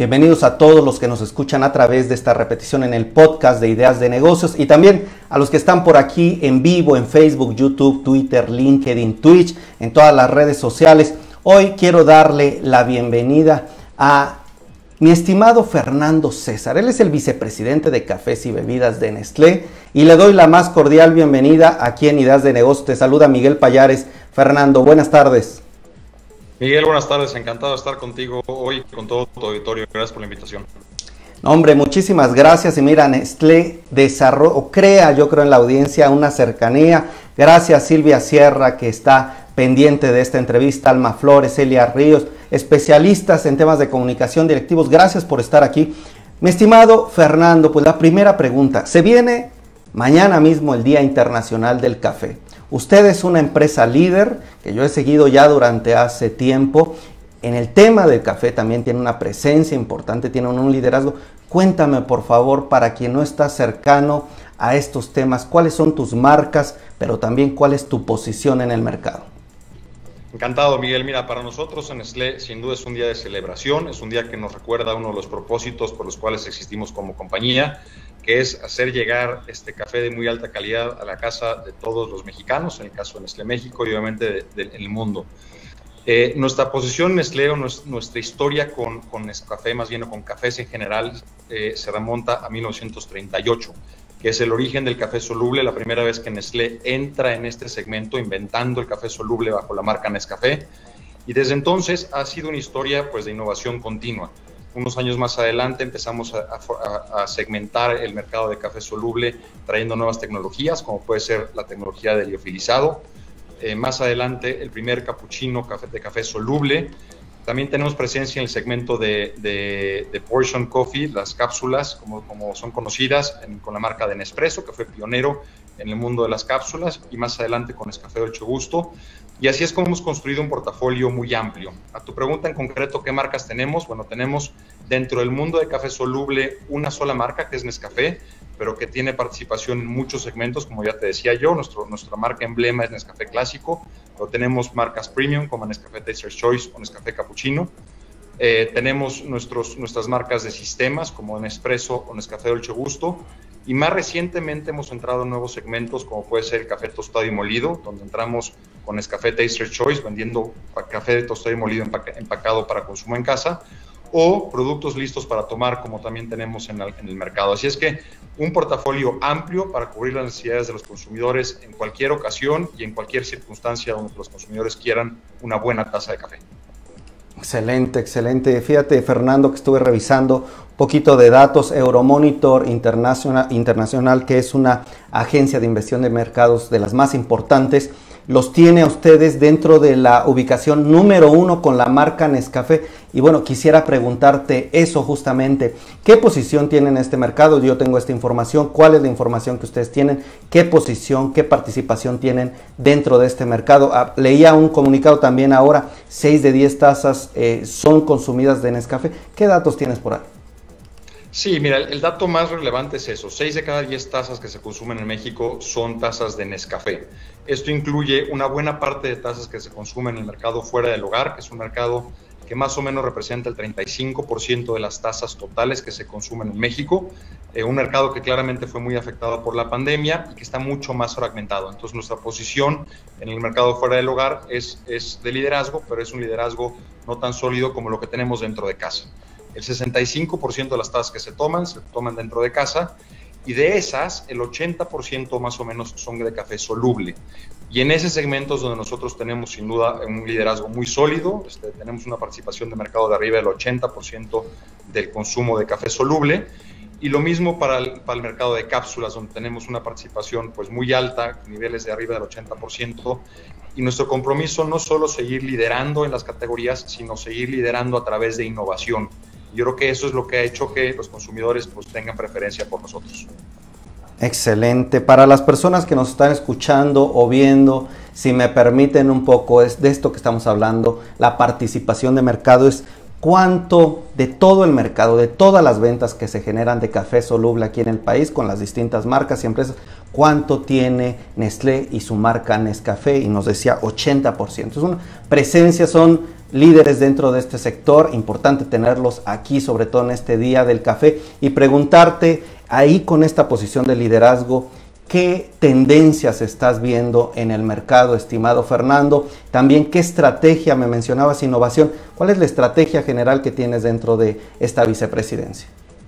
Bienvenidos a todos los que nos escuchan a través de esta repetición en el podcast de Ideas de Negocios y también a los que están por aquí en vivo en Facebook, YouTube, Twitter, LinkedIn, Twitch, en todas las redes sociales. Hoy quiero darle la bienvenida a mi estimado Fernando César. Él es el vicepresidente de Cafés y Bebidas de Nestlé y le doy la más cordial bienvenida aquí en Ideas de Negocios. Te saluda Miguel Payares. Fernando, buenas tardes. Miguel, buenas tardes, encantado de estar contigo hoy, con todo tu auditorio. Gracias por la invitación. Hombre, muchísimas gracias. Y mira, Nestlé crea, yo creo, en la audiencia una cercanía. Gracias Silvia Sierra, que está pendiente de esta entrevista, Alma Flores, Elia Ríos, especialistas en temas de comunicación, directivos. Gracias por estar aquí. Mi estimado Fernando, pues la primera pregunta. Se viene mañana mismo el Día Internacional del Café. Usted es una empresa líder que yo he seguido ya durante hace tiempo. En el tema del café también tiene una presencia importante, tiene un liderazgo. Cuéntame, por favor, para quien no está cercano a estos temas, ¿cuáles son tus marcas, pero también cuál es tu posición en el mercado? Encantado, Miguel. Mira, para nosotros en Nestlé sin duda es un día de celebración, es un día que nos recuerda uno de los propósitos por los cuales existimos como compañía, que es hacer llegar este café de muy alta calidad a la casa de todos los mexicanos, en el caso de Nestlé México y obviamente en el mundo. Nuestra posición en Nestlé o nuestra historia con Nescafé, más bien o con cafés en general, se remonta a 1938, que es el origen del café soluble, la primera vez que Nestlé entra en este segmento inventando el café soluble bajo la marca Nescafé, y desde entonces ha sido una historia pues de innovación continua. Unos años más adelante empezamos a segmentar el mercado de café soluble trayendo nuevas tecnologías, como puede ser la tecnología de liofilizado. Más adelante el primer cappuccino de café soluble. También tenemos presencia en el segmento de Portion Coffee, las cápsulas, como son conocidas, con la marca de Nespresso, que fue pionero en el mundo de las cápsulas, y más adelante con Nescafé Dolce Gusto. Y así es como hemos construido un portafolio muy amplio. A tu pregunta en concreto, ¿qué marcas tenemos? Bueno, tenemos dentro del mundo de café soluble una sola marca, que es Nescafé, pero que tiene participación en muchos segmentos, como ya te decía yo. Nuestra marca emblema es Nescafé Clásico, pero tenemos marcas premium como Nescafé Taster's Choice o Nescafé Cappuccino. Tenemos nuestras marcas de sistemas como Nespresso o Nescafé Dolce Gusto. Y más recientemente hemos entrado en nuevos segmentos, como puede ser el café tostado y molido, donde entramos con Nescafé Taster's Choice, vendiendo café tostado y molido empacado para consumo en casa, o productos listos para tomar, como también tenemos en el mercado. Así es que un portafolio amplio para cubrir las necesidades de los consumidores en cualquier ocasión y en cualquier circunstancia donde los consumidores quieran una buena taza de café. Excelente, excelente. Fíjate, Fernando, que estuve revisando un poquito de datos. Euromonitor Internacional, que es una agencia de investigación de mercados de las más importantes, los tiene a ustedes dentro de la ubicación número 1 con la marca Nescafé. Y bueno, quisiera preguntarte eso justamente. ¿Qué posición tienen en este mercado? Yo tengo esta información. ¿Cuál es la información que ustedes tienen? ¿Qué posición, qué participación tienen dentro de este mercado? Leía un comunicado también ahora, 6 de 10 tazas son consumidas de Nescafé. ¿Qué datos tienes por ahí? Sí, mira, el dato más relevante es eso. 6 de cada 10 tazas que se consumen en México son tazas de Nescafé. Esto incluye una buena parte de tazas que se consumen en el mercado fuera del hogar, que es un mercado que más o menos representa el 35% de las tazas totales que se consumen en México. Un mercado que claramente fue muy afectado por la pandemia y que está mucho más fragmentado. Entonces nuestra posición en el mercado fuera del hogar es de liderazgo, pero es un liderazgo no tan sólido como lo que tenemos dentro de casa. El 65% de las tazas que se toman dentro de casa, y de esas el 80% más o menos son de café soluble. Y en ese segmento es donde nosotros tenemos sin duda un liderazgo muy sólido. Tenemos una participación de mercado de arriba del 80% del consumo de café soluble. Y lo mismo para el mercado de cápsulas, donde tenemos una participación pues muy alta, niveles de arriba del 80%. Y nuestro compromiso no solo seguir liderando en las categorías, sino seguir liderando a través de innovación. Yo creo que eso es lo que ha hecho que los consumidores pues tengan preferencia por nosotros. Excelente. Para las personas que nos están escuchando o viendo, si me permiten un poco de esto que estamos hablando, la participación de mercado es cuánto de todo el mercado, de todas las ventas que se generan de café soluble aquí en el país con las distintas marcas y empresas, cuánto tiene Nestlé y su marca Nescafé, y nos decía 80%. Es una presencia, son líderes dentro de este sector, importante tenerlos aquí, sobre todo en este día del café, y preguntarte ahí con esta posición de liderazgo, ¿qué tendencias estás viendo en el mercado, estimado Fernando? También, ¿qué estrategia? Me mencionabas innovación. ¿Cuál es la estrategia general que tienes dentro de esta vicepresidencia?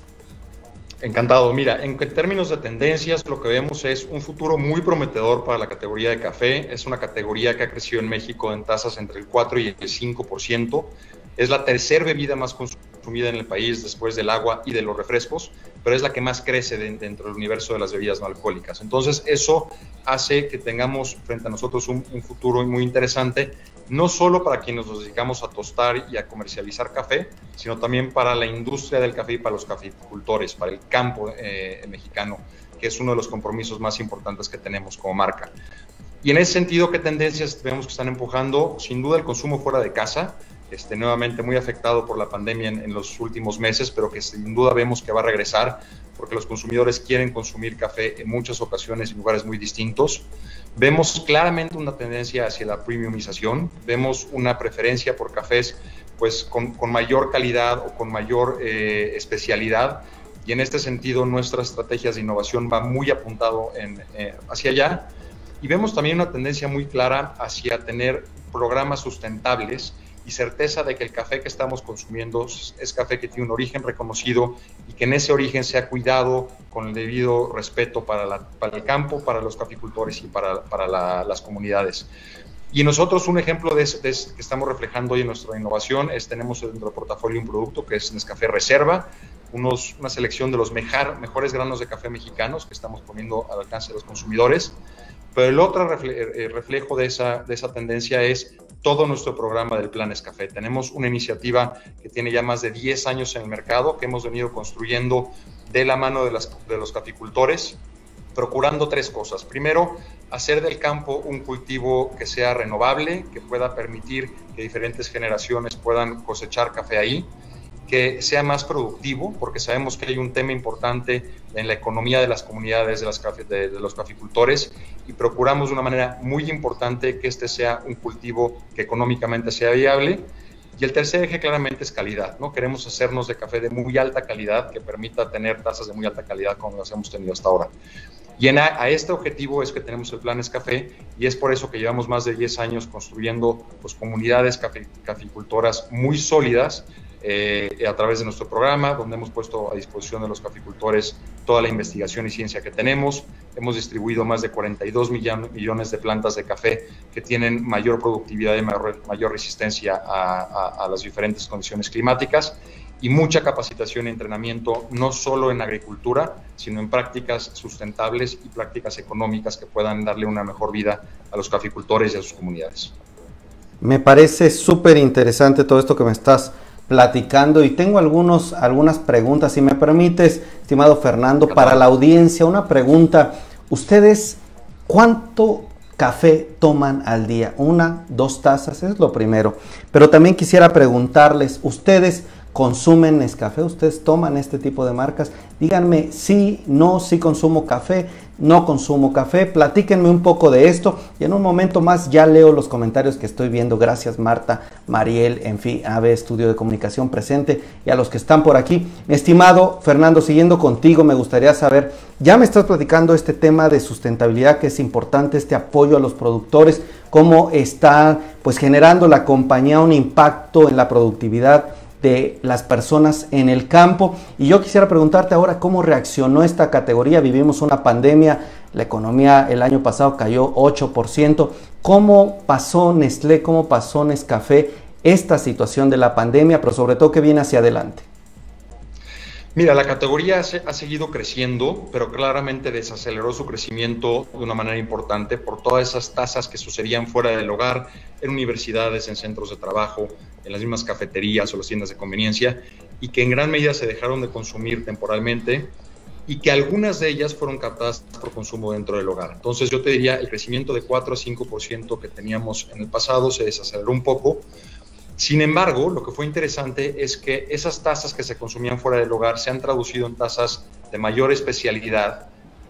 Encantado. Mira, en términos de tendencias, lo que vemos es un futuro muy prometedor para la categoría de café. Es una categoría que ha crecido en México en tasas entre el 4 y el 5%. Es la tercera bebida más consumida en el país después del agua y de los refrescos, pero es la que más crece dentro del universo de las bebidas no alcohólicas. Entonces, eso hace que tengamos frente a nosotros un futuro muy interesante, no solo para quienes nos dedicamos a tostar y a comercializar café, sino también para la industria del café y para los caficultores, para el campo mexicano, que es uno de los compromisos más importantes que tenemos como marca. Y en ese sentido, ¿qué tendencias vemos que están empujando? Sin duda el consumo fuera de casa, nuevamente muy afectado por la pandemia en los últimos meses, pero que sin duda vemos que va a regresar, porque los consumidores quieren consumir café en muchas ocasiones en lugares muy distintos. Vemos claramente una tendencia hacia la premiumización, vemos una preferencia por cafés pues, con mayor calidad o con mayor especialidad, y en este sentido nuestras estrategias de innovación van muy apuntado hacia allá. Y vemos también una tendencia muy clara hacia tener programas sustentables y certeza de que el café que estamos consumiendo es café que tiene un origen reconocido y que en ese origen se ha cuidado con el debido respeto para el campo, para los caficultores y para las comunidades. Y nosotros un ejemplo que estamos reflejando hoy en nuestra innovación tenemos dentro del portafolio un producto que es Nescafé Reserva, una selección de los mejores granos de café mexicanos que estamos poniendo al alcance de los consumidores. Pero el otro reflejo de esa tendencia es todo nuestro programa del Plan Nescafé. Tenemos una iniciativa que tiene ya más de 10 años en el mercado, que hemos venido construyendo de la mano de los caficultores, procurando tres cosas. Primero, hacer del campo un cultivo que sea renovable, que pueda permitir que diferentes generaciones puedan cosechar café ahí, que sea más productivo, porque sabemos que hay un tema importante en la economía de las comunidades de los caficultores, y procuramos de una manera muy importante que este sea un cultivo que económicamente sea viable. Y el tercer eje claramente es calidad, ¿no? Queremos hacernos de café de muy alta calidad que permita tener tasas de muy alta calidad como las hemos tenido hasta ahora. Y a este objetivo es que tenemos el Plan Nescafé, y es por eso que llevamos más de 10 años construyendo pues, comunidades caficultoras muy sólidas, a través de nuestro programa, donde hemos puesto a disposición de los caficultores toda la investigación y ciencia que tenemos. Hemos distribuido más de 42 millones de plantas de café que tienen mayor productividad y mayor resistencia a las diferentes condiciones climáticas, y mucha capacitación y entrenamiento, no solo en agricultura, sino en prácticas sustentables y prácticas económicas que puedan darle una mejor vida a los caficultores y a sus comunidades. Me parece súper interesante todo esto que me estás platicando, y tengo algunas preguntas, si me permites, estimado Fernando, para la audiencia. Una pregunta: ¿ustedes cuánto café toman al día? 1, 2 tazas, es lo primero. Pero también quisiera preguntarles, ¿ustedes consumen Nescafé? ¿Ustedes toman este tipo de marcas? Díganme sí, no, sí consumo café, no consumo café. Platíquenme un poco de esto, y en un momento más ya leo los comentarios que estoy viendo. Gracias Marta, Mariel, en fin, AB Estudio de Comunicación presente, y a los que están por aquí. Mi estimado Fernando, siguiendo contigo, me gustaría saber, ya me estás platicando este tema de sustentabilidad, que es importante, este apoyo a los productores, cómo está pues generando la compañía un impacto en la productividad de las personas en el campo. Y yo quisiera preguntarte ahora, ¿cómo reaccionó esta categoría? Vivimos una pandemia, la economía el año pasado cayó 8%. ¿Cómo pasó Nestlé, cómo pasó Nescafé esta situación de la pandemia, pero sobre todo qué viene hacia adelante? Mira, la categoría ha seguido creciendo, pero claramente desaceleró su crecimiento de una manera importante por todas esas tasas que sucedían fuera del hogar, en universidades, en centros de trabajo, en las mismas cafeterías o las tiendas de conveniencia, y que en gran medida se dejaron de consumir temporalmente, y que algunas de ellas fueron captadas por consumo dentro del hogar. Entonces yo te diría, el crecimiento de 4 a 5% que teníamos en el pasado se desaceleró un poco. Sin embargo, lo que fue interesante es que esas tasas que se consumían fuera del hogar se han traducido en tasas de mayor especialidad,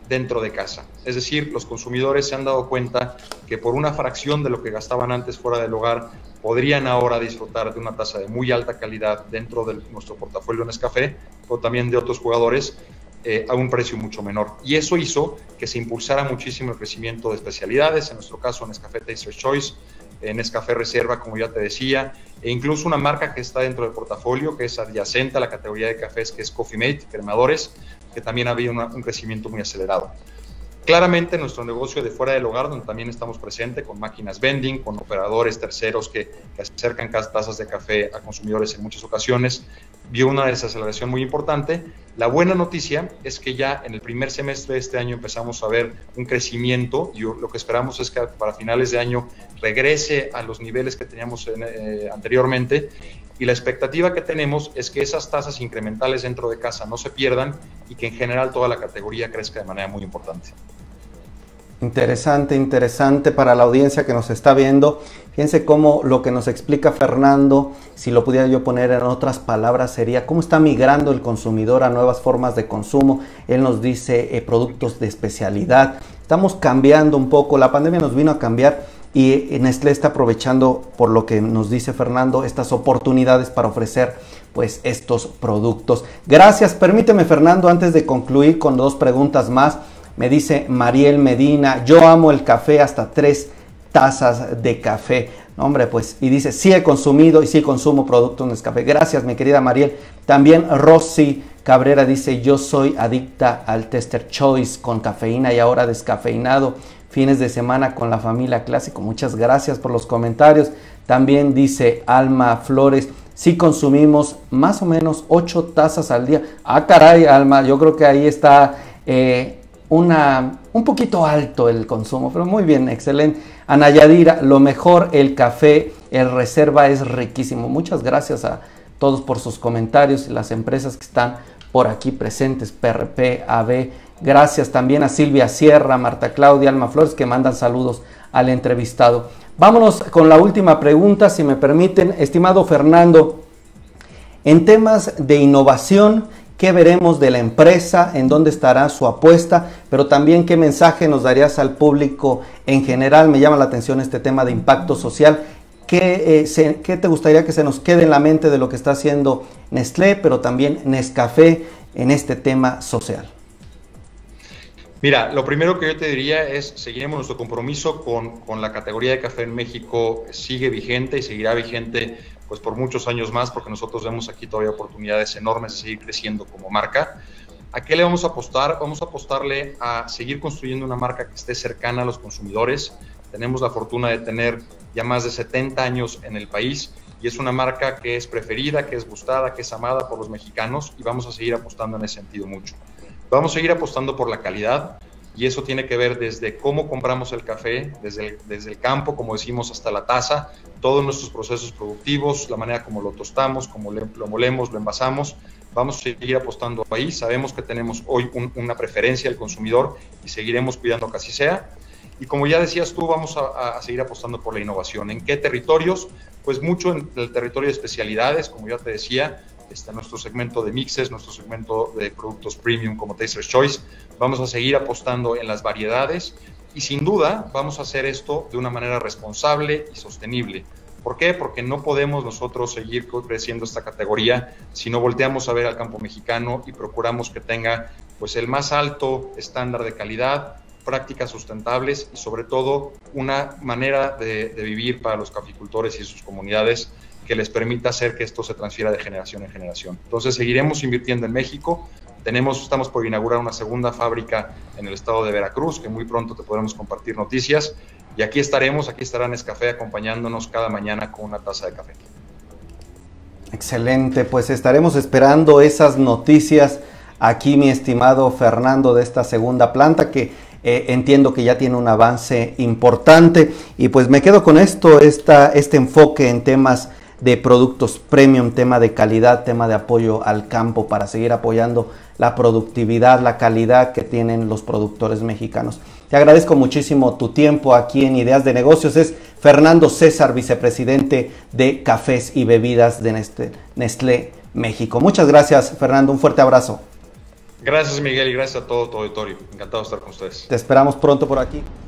dentro de casa. Es decir, los consumidores se han dado cuenta que por una fracción de lo que gastaban antes fuera del hogar, podrían ahora disfrutar de una taza de muy alta calidad dentro de nuestro portafolio Nescafé, o también de otros jugadores, a un precio mucho menor. Y eso hizo que se impulsara muchísimo el crecimiento de especialidades, en nuestro caso Nescafé Taster's Choice, Nescafé Reserva, como ya te decía, e incluso una marca que está dentro del portafolio, que es adyacente a la categoría de cafés, que es Coffee Mate, cremadores, que también ha habido un crecimiento muy acelerado. Claramente nuestro negocio de fuera del hogar, donde también estamos presentes con máquinas vending, con operadores terceros que acercan tazas de café a consumidores en muchas ocasiones, vio una desaceleración muy importante. La buena noticia es que ya en el primer semestre de este año empezamos a ver un crecimiento y lo que esperamos es que para finales de año regrese a los niveles que teníamos anteriormente, y la expectativa que tenemos es que esas tasas incrementales dentro de casa no se pierdan y que en general toda la categoría crezca de manera muy importante. Interesante, interesante para la audiencia que nos está viendo. Fíjense cómo lo que nos explica Fernando, si lo pudiera yo poner en otras palabras, sería cómo está migrando el consumidor a nuevas formas de consumo. Él nos dice productos de especialidad. Estamos cambiando un poco, la pandemia nos vino a cambiar y Nestlé está aprovechando, por lo que nos dice Fernando, estas oportunidades para ofrecer pues estos productos. Gracias, permíteme Fernando, antes de concluir con 2 preguntas más. Me dice Mariel Medina, yo amo el café, hasta 3 tazas de café. No, hombre, pues, y dice, sí he consumido y sí consumo productos Nescafé. Gracias, mi querida Mariel. También Rosy Cabrera dice, yo soy adicta al Taster's Choice con cafeína y ahora descafeinado. Fines de semana con la familia Clásico. Muchas gracias por los comentarios. También dice Alma Flores, sí consumimos más o menos 8 tazas al día. Ah, caray, Alma, yo creo que ahí está un poquito alto el consumo, pero muy bien, excelente. Ana Yadira, lo mejor, el café, el Reserva es riquísimo. Muchas gracias a todos por sus comentarios y las empresas que están por aquí presentes, PRP, AB. Gracias también a Silvia Sierra, Marta Claudia, Alma Flores, que mandan saludos al entrevistado. Vámonos con la última pregunta, si me permiten. Estimado Fernando, en temas de innovación, ¿qué veremos de la empresa? ¿En dónde estará su apuesta? Pero también, ¿qué mensaje nos darías al público en general? Me llama la atención este tema de impacto social. ¿Qué te gustaría que se nos quede en la mente de lo que está haciendo Nestlé, pero también Nescafé en este tema social? Mira, lo primero que yo te diría es, seguiremos nuestro compromiso con la categoría de café en México, sigue vigente y seguirá vigente pues por muchos años más, porque nosotros vemos aquí todavía oportunidades enormes de seguir creciendo como marca. ¿A qué le vamos a apostar? Vamos a apostarle a seguir construyendo una marca que esté cercana a los consumidores. Tenemos la fortuna de tener ya más de 70 años en el país y es una marca que es preferida, que es gustada, que es amada por los mexicanos, y vamos a seguir apostando en ese sentido mucho. Vamos a seguir apostando por la calidad, y eso tiene que ver desde cómo compramos el café, desde el campo, como decimos, hasta la taza, todos nuestros procesos productivos, la manera como lo tostamos, como lo molemos, lo envasamos. Vamos a seguir apostando ahí. Sabemos que tenemos hoy una preferencia del consumidor y seguiremos cuidando que así sea. Y como ya decías tú, vamos a seguir apostando por la innovación. ¿En qué territorios? Pues mucho en el territorio de especialidades, como ya te decía, está nuestro segmento de mixes, nuestro segmento de productos premium como Taster's Choice. Vamos a seguir apostando en las variedades y sin duda vamos a hacer esto de una manera responsable y sostenible. ¿Por qué? Porque no podemos nosotros seguir creciendo esta categoría si no volteamos a ver al campo mexicano y procuramos que tenga pues el más alto estándar de calidad, prácticas sustentables y sobre todo una manera de vivir para los caficultores y sus comunidades que les permita hacer que esto se transfiera de generación en generación. Entonces seguiremos invirtiendo en México. Estamos por inaugurar una segunda fábrica en el estado de Veracruz, que muy pronto te podremos compartir noticias. Y aquí estará Nescafé acompañándonos cada mañana con una taza de café. Excelente, pues estaremos esperando esas noticias aquí, mi estimado Fernando, de esta segunda planta que entiendo que ya tiene un avance importante. Y pues me quedo con esto, este enfoque en temas de productos premium, tema de calidad, tema de apoyo al campo para seguir apoyando la productividad, la calidad que tienen los productores mexicanos. Te agradezco muchísimo tu tiempo aquí en Ideas de Negocios. Es Fernando César, vicepresidente de Cafés y Bebidas de Nestlé México. Muchas gracias, Fernando. Un fuerte abrazo. Gracias, Miguel, y gracias a todo tu auditorio. Encantado de estar con ustedes. Te esperamos pronto por aquí.